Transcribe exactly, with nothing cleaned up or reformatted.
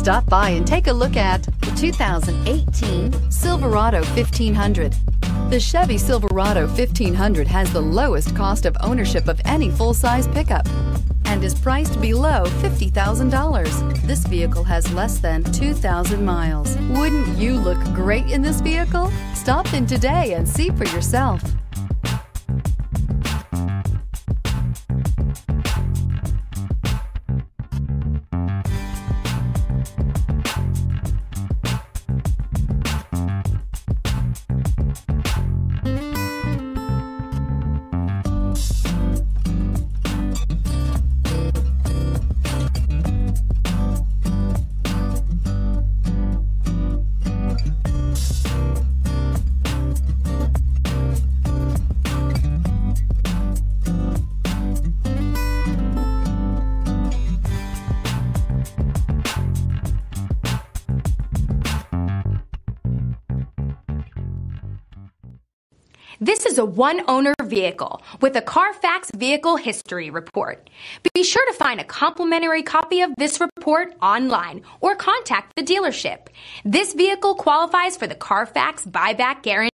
Stop by and take a look at the two thousand eighteen Silverado fifteen hundred. The Chevy Silverado fifteen hundred has the lowest cost of ownership of any full-size pickup and is priced below fifty thousand dollars. This vehicle has less than two thousand miles. Wouldn't you look great in this vehicle? Stop in today and see for yourself. This is a one-owner vehicle with a Carfax Vehicle History Report. Be sure to find a complimentary copy of this report online or contact the dealership. This vehicle qualifies for the Carfax Buyback Guarantee.